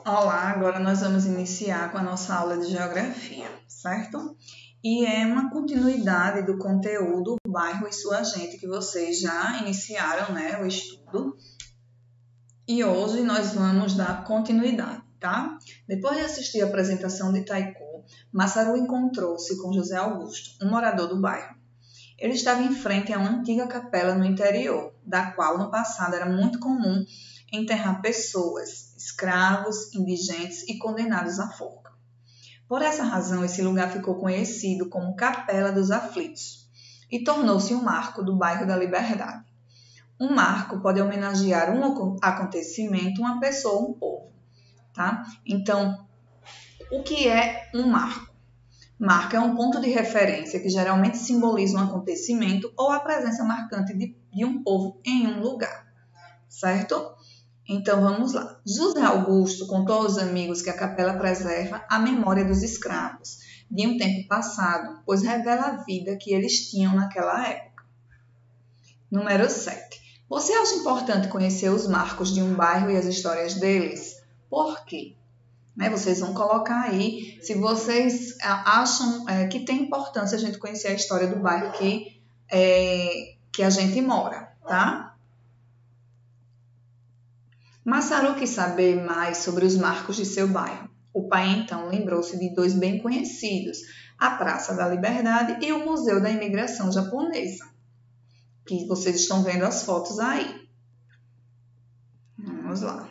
Olá, agora nós vamos iniciar com a nossa aula de geografia, certo? E é uma continuidade do conteúdo bairro e sua gente que vocês já iniciaram, né, o estudo. E hoje nós vamos dar continuidade, tá? Depois de assistir a apresentação de Itaipu, Massaru encontrou-se com José Augusto, um morador do bairro. Ele estava em frente a uma antiga capela no interior, da qual no passado era muito comum enterrar pessoas, escravos, indigentes e condenados à forca. Por essa razão, esse lugar ficou conhecido como Capela dos Aflitos e tornou-se um marco do bairro da Liberdade. Um marco pode homenagear um acontecimento, uma pessoa ou um povo, tá? Então, o que é um marco? Marco é um ponto de referência que geralmente simboliza um acontecimento ou a presença marcante de um povo em um lugar, certo? Então vamos lá. José Augusto contou aos amigos que a capela preserva a memória dos escravos de um tempo passado, pois revela a vida que eles tinham naquela época. Número 7. Você acha importante conhecer os marcos de um bairro e as histórias deles? Por quê? Vocês vão colocar aí se vocês acham que tem importância a gente conhecer a história do bairro que a gente mora, tá? Massaru quis saber mais sobre os marcos de seu bairro. O pai então lembrou-se de dois bem conhecidos, a Praça da Liberdade e o Museu da Imigração Japonesa, que vocês estão vendo as fotos aí. Vamos lá.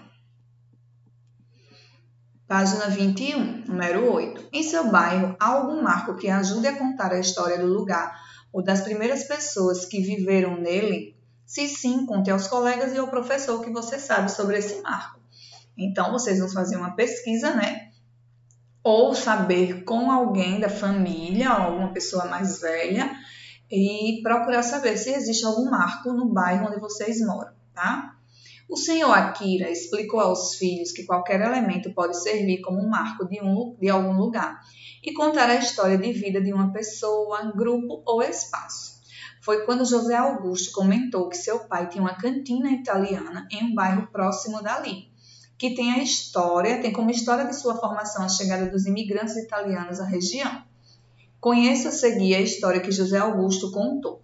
Página 21, número 8. Em seu bairro, há algum marco que ajude a contar a história do lugar ou das primeiras pessoas que viveram nele? Se sim, conte aos colegas e ao professor o que você sabe sobre esse marco. Então, vocês vão fazer uma pesquisa, né? Ou saber com alguém da família, ou alguma pessoa mais velha, e procurar saber se existe algum marco no bairro onde vocês moram, tá? O senhor Akira explicou aos filhos que qualquer elemento pode servir como um marco de algum lugar e contar a história de vida de uma pessoa, grupo ou espaço. Foi quando José Augusto comentou que seu pai tinha uma cantina italiana em um bairro próximo dali, que tem como história de sua formação a chegada dos imigrantes italianos à região. Conheça a seguir a história que José Augusto contou.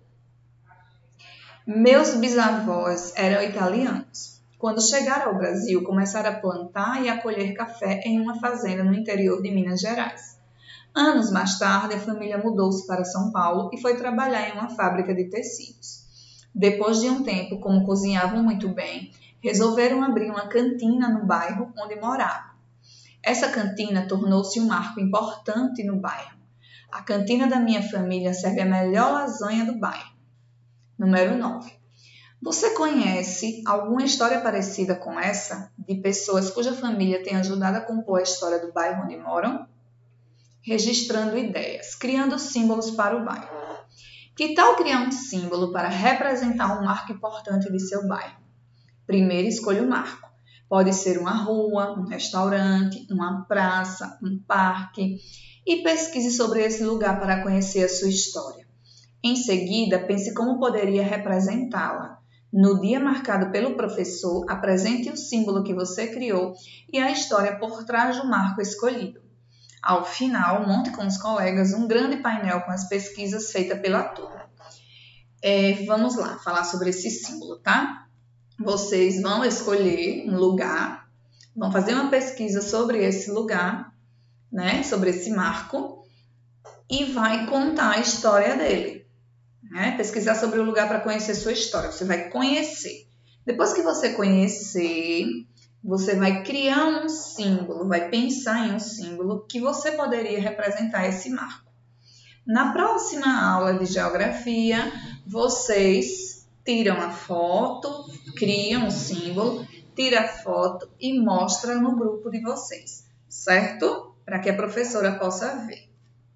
Meus bisavós eram italianos. Quando chegaram ao Brasil, começaram a plantar e a colher café em uma fazenda no interior de Minas Gerais. Anos mais tarde, a família mudou-se para São Paulo e foi trabalhar em uma fábrica de tecidos. Depois de um tempo, como cozinhavam muito bem, resolveram abrir uma cantina no bairro onde moravam. Essa cantina tornou-se um marco importante no bairro. A cantina da minha família serve a melhor lasanha do bairro. Número 9. Você conhece alguma história parecida com essa, de pessoas cuja família tem ajudado a compor a história do bairro onde moram? Registrando ideias, criando símbolos para o bairro. Que tal criar um símbolo para representar um marco importante de seu bairro? Primeiro, escolha o marco. Pode ser uma rua, um restaurante, uma praça, um parque. E pesquise sobre esse lugar para conhecer a sua história. Em seguida, pense como poderia representá-la. No dia marcado pelo professor, apresente o símbolo que você criou e a história por trás do marco escolhido. Ao final, monte com os colegas um grande painel com as pesquisas feitas pela turma. Vamos lá, falar sobre esse símbolo, tá? Vocês vão escolher um lugar, vão fazer uma pesquisa sobre esse lugar, né? Sobre esse marco e vai contar a história dele. Pesquisar sobre o lugar para conhecer sua história. Você vai conhecer. Depois que você conhecer, você vai criar um símbolo, vai pensar em um símbolo que você poderia representar esse marco. Na próxima aula de geografia, vocês tiram a foto, criam um símbolo, tira a foto e mostra no grupo de vocês, certo? Para que a professora possa ver.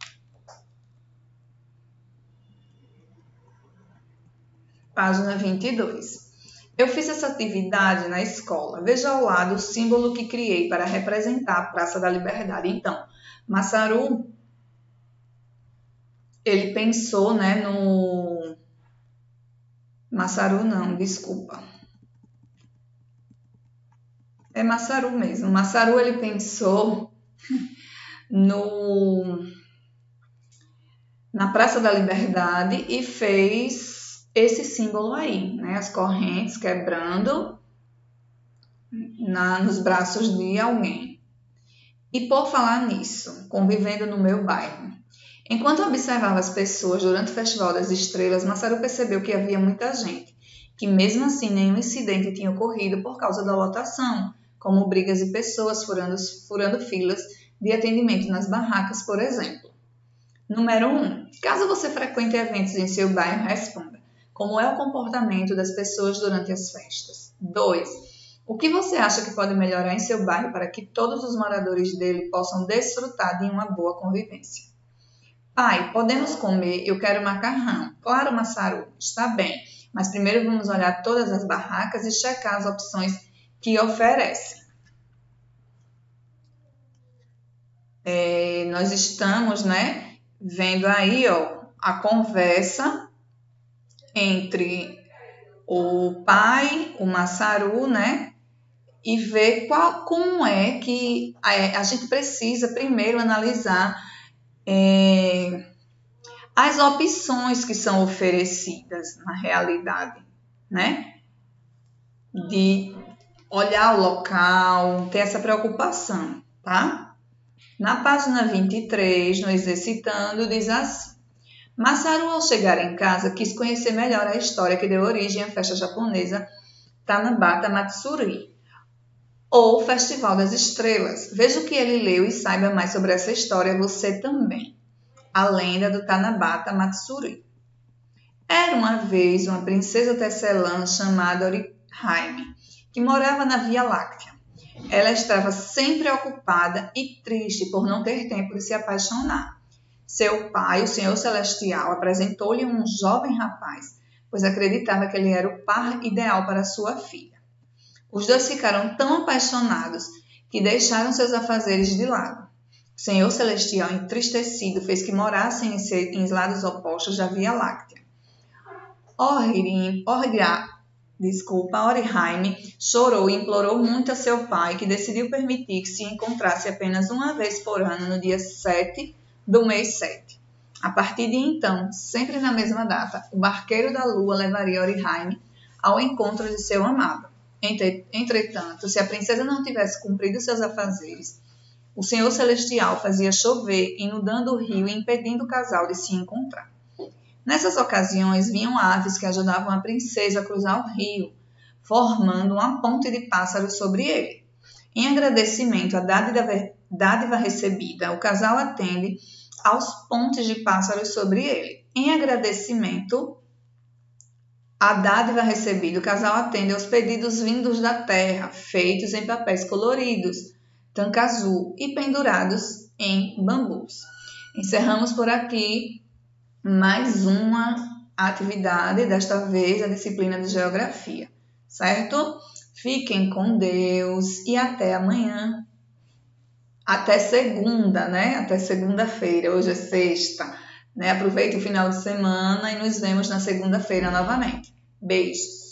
Página 22. Eu fiz essa atividade na escola. Veja ao lado o símbolo que criei para representar a Praça da Liberdade. Então, Massaru, ele pensou, no... Massaru não, desculpa. É Massaru mesmo. Massaru, ele pensou na Praça da Liberdade e fez esse símbolo aí, né? As correntes quebrando nos braços de alguém. E por falar nisso, convivendo no meu bairro. Enquanto observava as pessoas durante o Festival das Estrelas, Massaru percebeu que havia muita gente, que mesmo assim nenhum incidente tinha ocorrido por causa da lotação, como brigas de pessoas furando filas de atendimento nas barracas, por exemplo. Número 1. Caso você frequente eventos em seu bairro, responda. Como é o comportamento das pessoas durante as festas? 2. O que você acha que pode melhorar em seu bairro para que todos os moradores dele possam desfrutar de uma boa convivência? Pai, podemos comer? Eu quero macarrão. Claro, Massaru, está bem. Mas primeiro vamos olhar todas as barracas e checar as opções que oferecem. Nós estamos, né, vendo aí, ó, a conversa entre o pai, o Massaru, né, e ver como é que a gente precisa primeiro analisar as opções que são oferecidas na realidade, né? De olhar o local, ter essa preocupação, tá? Na página 23, no Exercitando, diz assim: Massaru, ao chegar em casa, quis conhecer melhor a história que deu origem à festa japonesa Tanabata Matsuri, ou Festival das Estrelas. Veja o que ele leu e saiba mais sobre essa história você também. A lenda do Tanabata Matsuri. Era uma vez uma princesa tecelã chamada Orihime, que morava na Via Láctea. Ela estava sempre ocupada e triste por não ter tempo de se apaixonar. Seu pai, o Senhor Celestial, apresentou-lhe um jovem rapaz, pois acreditava que ele era o par ideal para sua filha. Os dois ficaram tão apaixonados que deixaram seus afazeres de lado. O Senhor Celestial, entristecido, fez que morassem em lados opostos da Via Láctea. Orihime chorou e implorou muito a seu pai, que decidiu permitir que se encontrasse apenas uma vez por ano, no dia 7 do mês 7. A partir de então, sempre na mesma data, o barqueiro da lua levaria Orihime ao encontro de seu amado. Entretanto, se a princesa não tivesse cumprido seus afazeres, o Senhor Celestial fazia chover, inundando o rio e impedindo o casal de se encontrar. Nessas ocasiões, vinham aves que ajudavam a princesa a cruzar o rio, formando uma ponte de pássaros sobre ele. Em agradecimento à dádiva recebida, o casal atende aos pontes de pássaros sobre ele. Em agradecimento à dádiva recebida, o casal atende aos pedidos vindos da terra, feitos em papéis coloridos, tanca azul e pendurados em bambus. Encerramos por aqui mais uma atividade, desta vez a disciplina de Geografia, certo? Fiquem com Deus e até amanhã. Até segunda, né? Até segunda-feira, hoje é sexta, né? Aproveite o final de semana e nos vemos na segunda-feira novamente. Beijos!